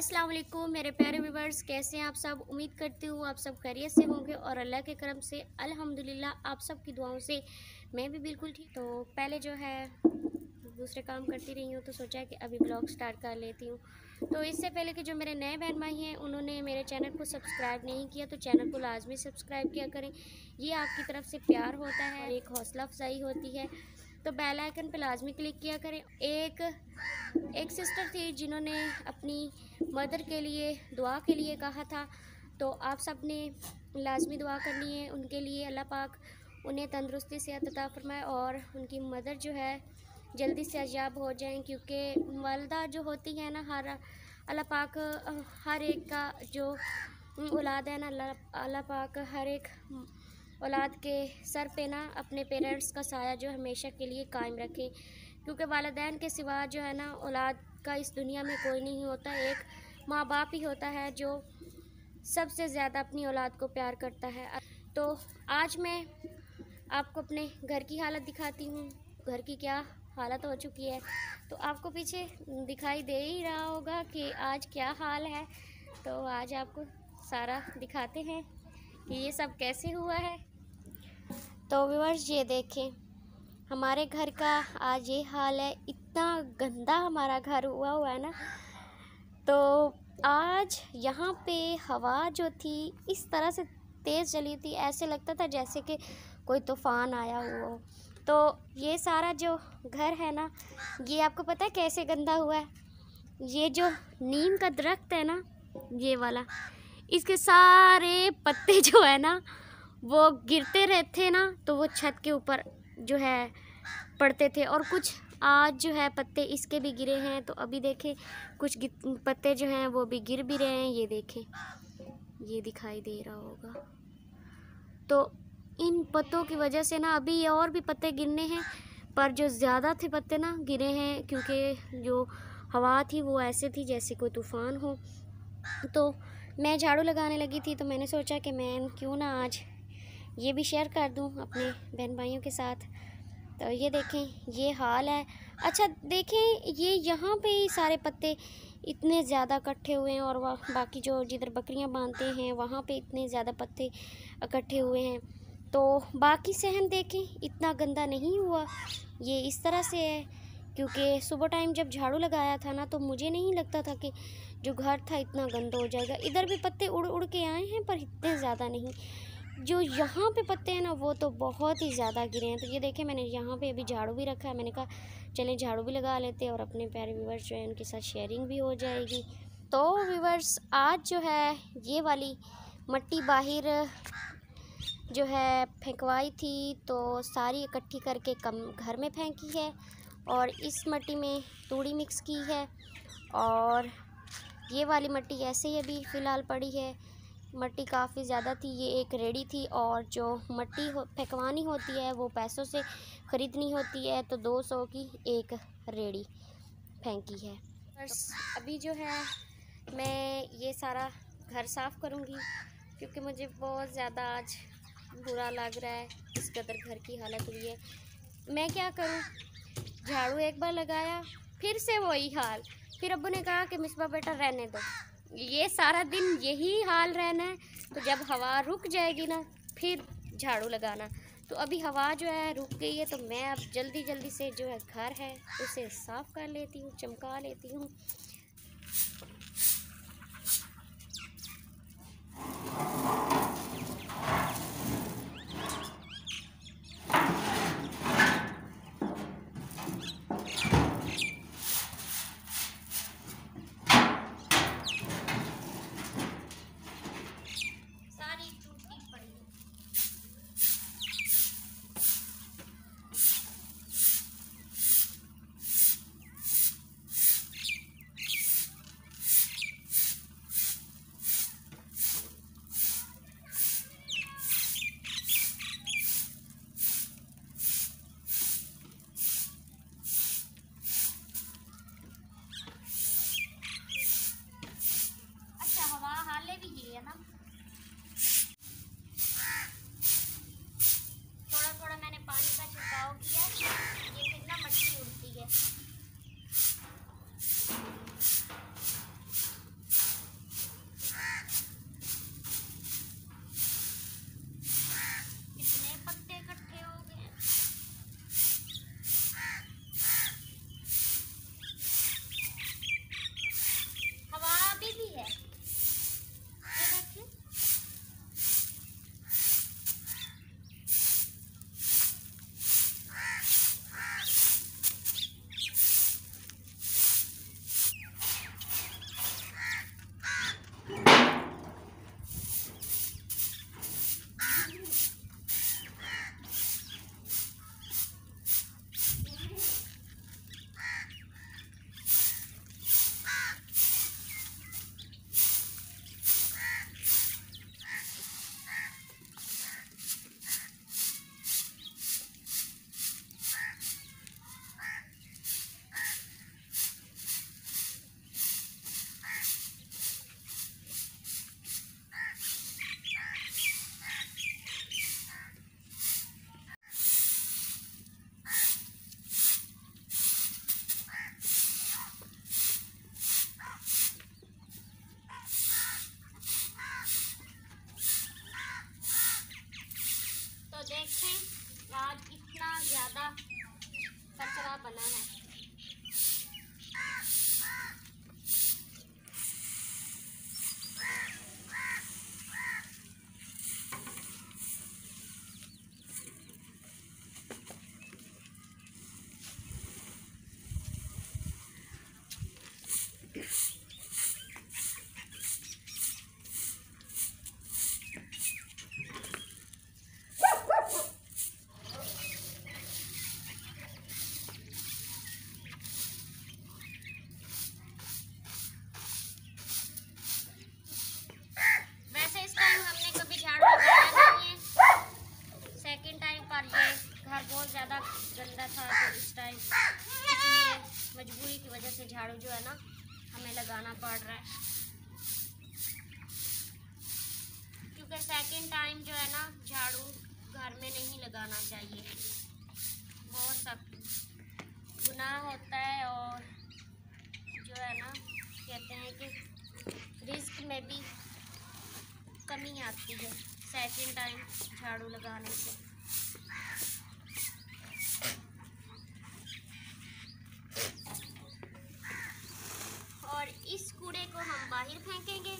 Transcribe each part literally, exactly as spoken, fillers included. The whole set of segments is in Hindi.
अस्सलाम वालेकुम मेरे प्यारे व्यूवर्स, कैसे हैं आप सब। उम्मीद करती हूँ आप सब खैरियत से होंगे और अल्लाह के करम से अल्हम्दुलिल्लाह आप सब की दुआओं से मैं भी बिल्कुल ठीक। तो पहले जो है दूसरे काम करती रही हूँ तो सोचा कि अभी ब्लॉग स्टार्ट कर लेती हूँ। तो इससे पहले कि जो मेरे नए बहन भाई हैं उन्होंने मेरे चैनल को सब्सक्राइब नहीं किया तो चैनल को लाजमी सब्सक्राइब किया करें। ये आपकी तरफ से प्यार होता है और एक हौसला अफजाई होती है। तो बेल आइकन पर लाजमी क्लिक किया करें। एक एक सिस्टर थी जिन्होंने अपनी मदर के लिए दुआ के लिए कहा था, तो आप सब ने लाजमी दुआ करनी है उनके लिए। अल्लाह पाक उन्हें तंदुरुस्ती सेहत अता फरमाए और उनकी मदर जो है जल्दी से अजाब हो जाएं, क्योंकि वालदा जो होती है ना, हर अल्लाह पाक हर एक का जो औलाद है ना, अल्लाह अल्लाह पाक हर एक औलाद के सर पे ना अपने पेरेंट्स का साया जो हमेशा के लिए कायम रखे, क्योंकि वालिदैन के सिवा जो है ना औलाद का इस दुनिया में कोई नहीं होता। एक माँ बाप ही होता है जो सबसे ज़्यादा अपनी औलाद को प्यार करता है। तो आज मैं आपको अपने घर की हालत दिखाती हूँ। घर की क्या हालत हो चुकी है तो आपको पीछे दिखाई दे ही रहा होगा कि आज क्या हाल है। तो आज आपको सारा दिखाते हैं कि ये सब कैसे हुआ है। तो व्यूअर्स ये देखें, हमारे घर का आज ये हाल है। इतना गंदा हमारा घर हुआ हुआ है ना। तो आज यहाँ पे हवा जो थी इस तरह से तेज़ चली थी, ऐसे लगता था जैसे कि कोई तूफ़ान आया हुआ हो। तो ये सारा जो घर है ना, ये आपको पता है कैसे गंदा हुआ है। ये जो नीम का दरख्त है ना, ये वाला, इसके सारे पत्ते जो है ना वो गिरते रहते ना, तो वो छत के ऊपर जो है पड़ते थे। और कुछ आज जो है पत्ते इसके भी गिरे हैं। तो अभी देखें कुछ पत्ते जो हैं वो भी गिर भी रहे हैं। ये देखें, ये दिखाई दे रहा होगा। तो इन पत्तों की वजह से ना अभी और भी पत्ते गिरने हैं, पर जो ज़्यादा थे पत्ते ना गिरे हैं, क्योंकि जो हवा थी वो ऐसे थी जैसे कोई तूफ़ान हो। तो मैं झाड़ू लगाने लगी थी तो मैंने सोचा कि मैं क्यों ना आज ये भी शेयर कर दूं अपने बहन भाइयों के साथ। तो ये देखें ये हाल है। अच्छा देखें, ये यहाँ पे ही सारे पत्ते इतने ज़्यादा इकट्ठे हुए हैं और वह बाकी जो जिधर बकरियाँ बांधते हैं वहाँ पे इतने ज़्यादा पत्ते इकट्ठे हुए हैं। तो बाकी सहन देखें इतना गंदा नहीं हुआ, ये इस तरह से है क्योंकि सुबह टाइम जब झाड़ू लगाया था ना तो मुझे नहीं लगता था कि जो घर था इतना गंदा हो जाएगा। इधर भी पत्ते उड़ उड़ के आए हैं पर इतने ज़्यादा नहीं। जो यहाँ पे पत्ते हैं ना वो तो बहुत ही ज़्यादा गिरे हैं। तो ये देखें मैंने यहाँ पे अभी झाड़ू भी रखा है। मैंने कहा चलें झाड़ू भी लगा लेते हैं और अपने प्यारे व्यूवर्स जो है उनके साथ शेयरिंग भी हो जाएगी। तो व्यूवर्स आज जो है ये वाली मट्टी बाहर जो है फेंकवाई थी तो सारी इकट्ठी करके कम घर में फेंकी है और इस मट्टी में तूड़ी मिक्स की है। और ये वाली मट्टी ऐसे ही अभी फ़िलहाल पड़ी है। मट्टी काफ़ी ज़्यादा थी, ये एक रेडी थी और जो मट्टी हो फेंकवानी होती है वो पैसों से ख़रीदनी होती है, तो दो सौ की एक रेडी फेंकी है। बस अभी जो है मैं ये सारा घर साफ़ करूँगी क्योंकि मुझे बहुत ज़्यादा आज बुरा लग रहा है, इस कदर घर की हालत हुई है। मैं क्या करूँ, झाड़ू एक बार लगाया फिर से वही हाल। फिर अब्बू ने कहा कि मिसबा बेटा रहने दो, ये सारा दिन यही हाल रहना है। तो जब हवा रुक जाएगी ना फिर झाड़ू लगाना। तो अभी हवा जो है रुक गई है तो मैं अब जल्दी जल्दी से जो है घर है उसे साफ़ कर लेती हूँ, चमका लेती हूँ। लगाना है। बहुत ज़्यादा गंदा था तो इस टाइम इसलिए मजबूरी की वजह से झाड़ू जो है ना हमें लगाना पड़ रहा है, क्योंकि सेकंड टाइम जो है ना झाड़ू घर में नहीं लगाना चाहिए, बहुत सख्त गुनाह होता है। और जो है ना कहते हैं कि रिस्क में भी कमी आती है सेकंड टाइम झाड़ू लगाने से। और इस कूड़े को हम बाहर फेंकेंगे।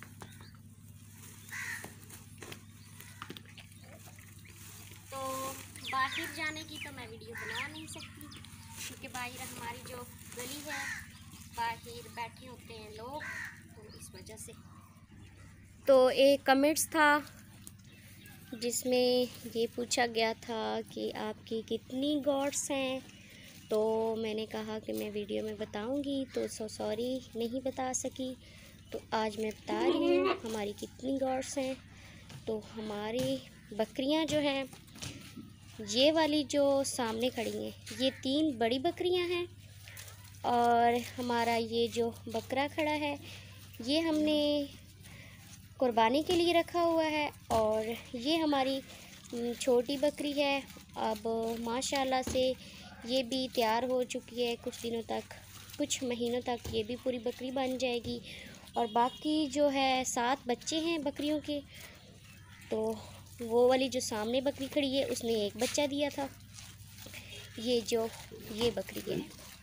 तो बाहर जाने की तो मैं वीडियो बना नहीं सकती, क्योंकि बाहर हमारी जो गली है बाहर बैठे होते हैं लोग, तो इस वजह से। तो एक कमेंट्स था जिसमें ये पूछा गया था कि आपकी कितनी गॉड्स हैं, तो मैंने कहा कि मैं वीडियो में बताऊंगी, तो सो सॉरी नहीं बता सकी। तो आज मैं बता रही हूँ हमारी कितनी गॉड्स हैं। तो हमारी बकरियाँ जो हैं, ये वाली जो सामने खड़ी हैं ये तीन बड़ी बकरियाँ हैं, और हमारा ये जो बकरा खड़ा है ये हमने कुर्बानी के लिए रखा हुआ है। और ये हमारी छोटी बकरी है, अब माशाल्लाह से ये भी तैयार हो चुकी है, कुछ दिनों तक कुछ महीनों तक ये भी पूरी बकरी बन जाएगी। और बाकी जो है सात बच्चे हैं बकरियों के, तो वो वाली जो सामने बकरी खड़ी है उसने एक बच्चा दिया था, ये जो ये बकरी है।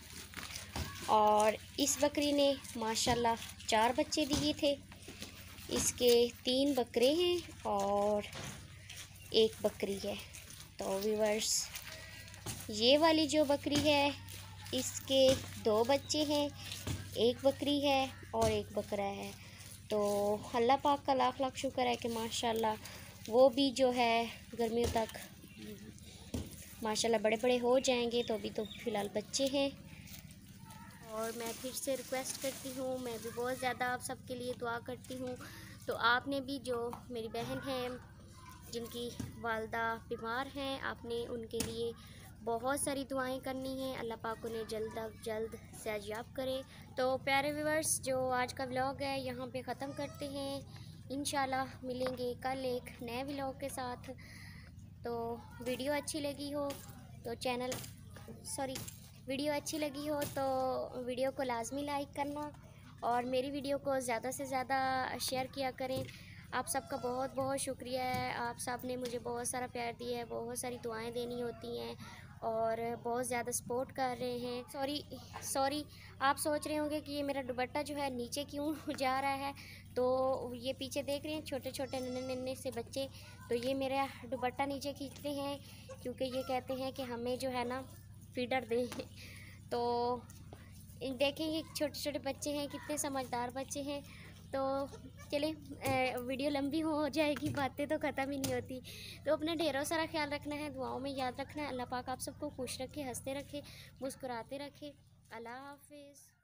और इस बकरी ने माशाल्लाह चार बच्चे दिए थे। इसके तीन बकरे हैं और एक बकरी है। तो व्यूअर्स ये वाली जो बकरी है इसके दो बच्चे हैं, एक बकरी है और एक बकरा है। तो अल्लाह पाक का लाख लाख शुक्र है कि माशाल्लाह वो भी जो है गर्मियों तक माशाल्लाह बड़े बड़े हो जाएंगे। तो अभी तो फ़िलहाल बच्चे हैं। और मैं फिर से रिक्वेस्ट करती हूँ, मैं भी बहुत ज़्यादा आप सबके लिए दुआ करती हूँ। तो आपने भी, जो मेरी बहन है जिनकी वालदा बीमार हैं, आपने उनके लिए बहुत सारी दुआएं करनी हैं। अल्लाह पाक उन्हें जल्द अज जल्द सेहतयाब करे। तो प्यारे व्यूअर्स, जो आज का व्लॉग है यहाँ पे ख़त्म करते हैं। इंशाल्लाह मिलेंगे कल एक नए व्लॉग के साथ। तो वीडियो अच्छी लगी हो तो चैनल सॉरी वीडियो अच्छी लगी हो तो वीडियो को लाजमी लाइक करना, और मेरी वीडियो को ज़्यादा से ज़्यादा शेयर किया करें। आप सबका बहुत बहुत शुक्रिया है, आप सब ने मुझे बहुत सारा प्यार दिया है, बहुत सारी दुआएं देनी होती हैं और बहुत ज़्यादा सपोर्ट कर रहे हैं। सॉरी सॉरी आप सोच रहे होंगे कि ये मेरा दुपट्टा जो है नीचे क्यों जा रहा है। तो ये पीछे देख रहे हैं छोटे छोटे नन्हे नन्हे से बच्चे, तो ये मेरा दुपट्टा नीचे खींचते हैं, क्योंकि ये कहते हैं कि हमें जो है ना फीडर दें। तो देखें ये छोटे छोटे बच्चे हैं, कितने समझदार बच्चे हैं। तो चले वीडियो लंबी हो जाएगी, बातें तो ख़त्म ही नहीं होती। तो अपना ढेरों सारा ख्याल रखना है, दुआओं में याद रखना है। अल्लाह पाक आप सबको खुश रखे, हंसते रखे, मुस्कुराते रखे। अल्लाह हाफिज़।